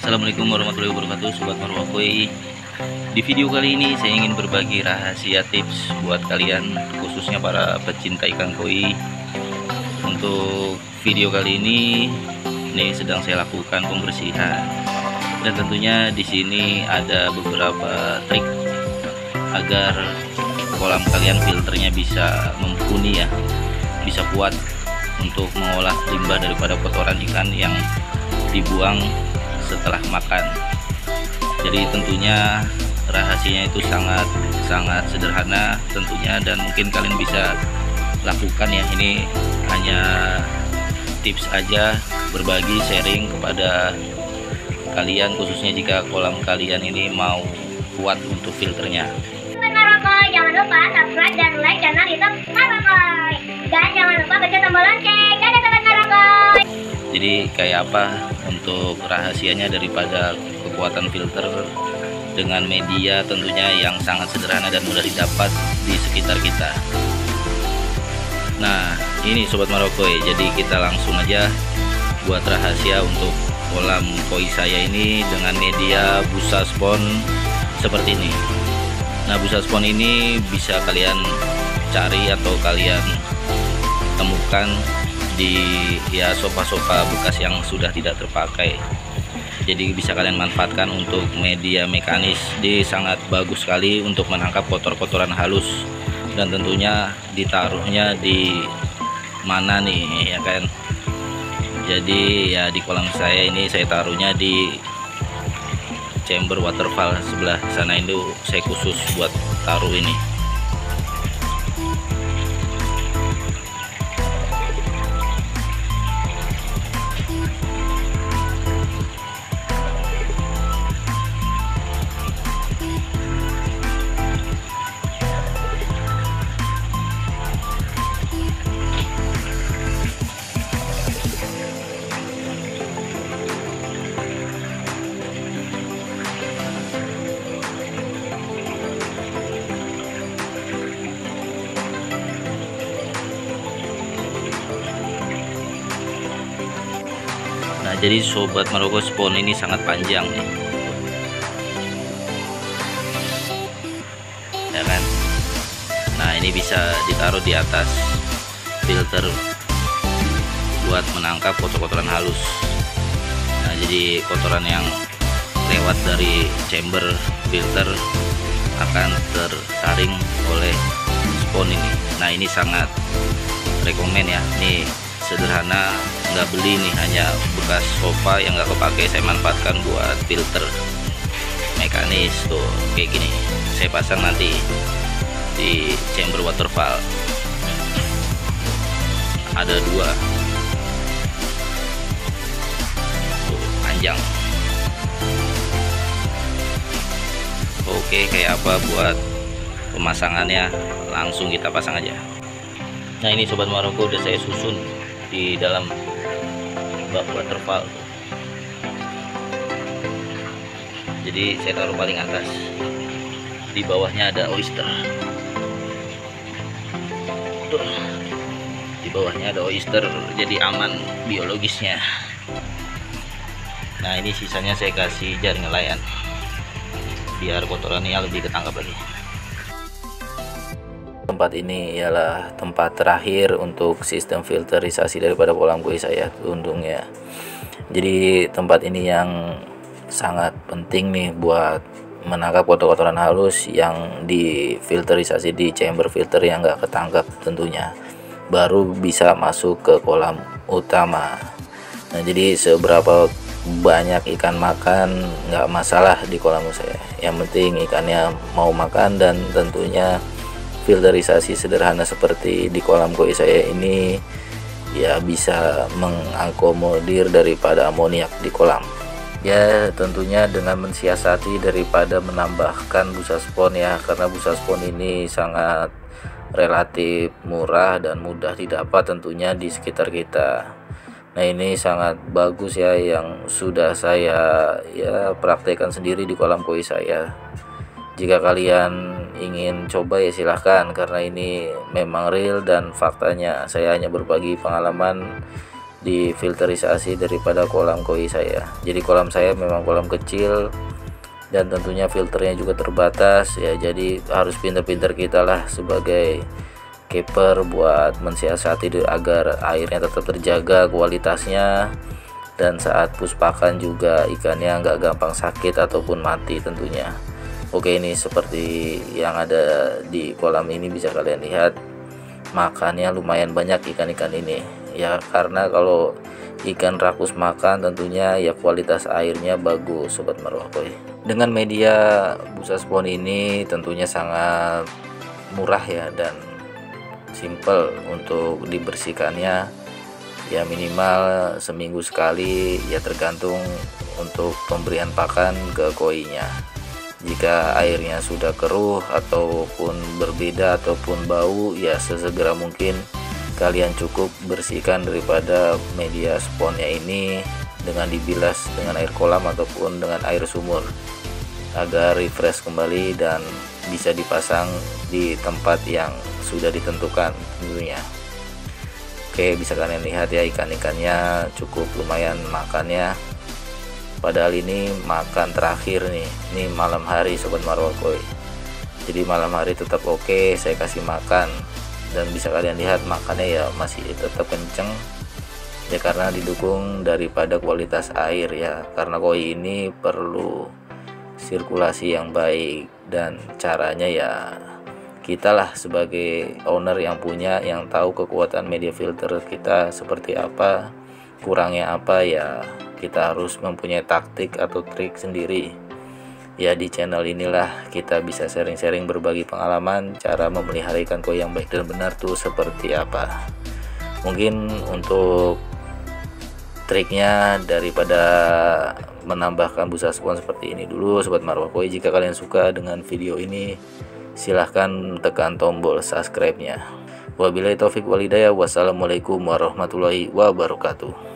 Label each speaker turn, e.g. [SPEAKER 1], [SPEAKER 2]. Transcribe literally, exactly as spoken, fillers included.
[SPEAKER 1] Assalamualaikum warahmatullahi wabarakatuh, Sobat Marwah Koi. Di video kali ini saya ingin berbagi rahasia tips buat kalian, khususnya para pecinta ikan koi. Untuk video kali ini, ini sedang saya lakukan pembersihan, dan tentunya di sini ada beberapa trik agar kolam kalian filternya bisa mumpuni ya, bisa kuat untuk mengolah limbah daripada kotoran ikan yang dibuang setelah makan. Jadi tentunya rahasianya itu sangat sangat sederhana tentunya, dan mungkin kalian bisa lakukan ya. Ini hanya tips aja, berbagi sharing kepada kalian, khususnya jika kolam kalian ini mau kuat untuk filternya.
[SPEAKER 2] Jangan lupa subscribe dan like channel YouTube Marwah Koi, dan jangan lupa pencet tombol lonceng. Dadah Sobat Marwah Koi.
[SPEAKER 1] Jadi kayak apa untuk rahasianya daripada kekuatan filter dengan media tentunya yang sangat sederhana dan mudah didapat di sekitar kita. Nah ini Sobat Marwah Koi, jadi kita langsung aja buat rahasia untuk kolam koi saya ini dengan media busa spon seperti ini. Nah, busa spon ini bisa kalian cari atau kalian temukan di ya sofa-sofa bekas yang sudah tidak terpakai. Jadi bisa kalian manfaatkan untuk media mekanis. Dia sangat bagus sekali untuk menangkap kotor-kotoran halus, dan tentunya ditaruhnya di mana nih ya kan. Jadi ya di kolam saya ini saya taruhnya di chamber waterfall sebelah sana, itu saya khusus buat taruh ini. Nah, jadi Sobat Marwah Koi, spon ini sangat panjang nih, ya kan. Nah ini bisa ditaruh di atas filter buat menangkap kotor-kotoran halus. Nah jadi kotoran yang lewat dari chamber filter akan tersaring oleh spon ini. Nah ini sangat rekomen ya, nih sederhana, nggak beli nih, hanya bekas sofa yang nggak kepake saya manfaatkan buat filter mekanis tuh kayak gini. Saya pasang nanti di chamber waterfall, ada dua tuh, panjang. Oke, kayak apa buat pemasangannya, langsung kita pasang aja. Nah ini Sobat Marwah Koi udah saya susun di dalam bak waterfall. Jadi saya taruh paling atas, di bawahnya ada oyster. Tuh, di bawahnya ada oyster, jadi aman biologisnya. Nah ini sisanya saya kasih jaring nelayan biar kotorannya lebih ketangkap lagi. Tempat ini ialah tempat terakhir untuk sistem filterisasi daripada kolam koi saya untungnya. Jadi tempat ini yang sangat penting nih buat menangkap kotor-kotoran halus yang difilterisasi di chamber filter yang nggak ketangkap tentunya, baru bisa masuk ke kolam utama. Nah jadi seberapa banyak ikan makan nggak masalah di kolam saya, yang penting ikannya mau makan, dan tentunya filterisasi sederhana seperti di kolam koi saya ini ya bisa mengakomodir daripada amoniak di kolam. Ya tentunya dengan mensiasati daripada menambahkan busa spon ya, karena busa spon ini sangat relatif murah dan mudah didapat tentunya di sekitar kita. Nah ini sangat bagus ya, yang sudah saya ya praktekkan sendiri di kolam koi saya. Jika kalian ingin coba ya silahkan, karena ini memang real dan faktanya. Saya hanya berbagi pengalaman difilterisasi daripada kolam koi saya. Jadi kolam saya memang kolam kecil dan tentunya filternya juga terbatas ya, jadi harus pinter-pinter kita lah sebagai keeper buat mensiasati agar airnya tetap terjaga kualitasnya, dan saat push pakan juga ikannya nggak gampang sakit ataupun mati tentunya. Oke, ini seperti yang ada di kolam ini bisa kalian lihat, makannya lumayan banyak ikan-ikan ini ya, karena kalau ikan rakus makan tentunya ya kualitas airnya bagus sobat marwah koi. Dengan media busa spon ini tentunya sangat murah ya dan simple untuk dibersihkannya ya, minimal seminggu sekali ya, tergantung untuk pemberian pakan ke koinya. Jika airnya sudah keruh ataupun berbeda ataupun bau ya, sesegera mungkin kalian cukup bersihkan daripada media sponnya ini dengan dibilas dengan air kolam ataupun dengan air sumur agar refresh kembali dan bisa dipasang di tempat yang sudah ditentukan tentunya. Oke, bisa kalian lihat ya, ikan-ikannya cukup lumayan makannya, padahal ini makan terakhir nih, ini malam hari sobat marwah koi. Jadi malam hari tetap oke saya kasih makan, dan bisa kalian lihat makannya ya masih tetap kenceng ya, karena didukung daripada kualitas air ya, karena koi ini perlu sirkulasi yang baik, dan caranya ya kita lah sebagai owner yang punya, yang tahu kekuatan media filter kita seperti apa, kurangnya apa ya, kita harus mempunyai taktik atau trik sendiri ya. Di channel inilah kita bisa sharing-sharing berbagi pengalaman cara memelihara ikan koi yang baik dan benar tuh seperti apa. Mungkin untuk triknya daripada menambahkan busa spon seperti ini dulu sobat marwah koi. Jika kalian suka dengan video ini silahkan tekan tombol subscribe nya. Wabillahi taufik walhidayah. Wassalamualaikum warahmatullahi wabarakatuh.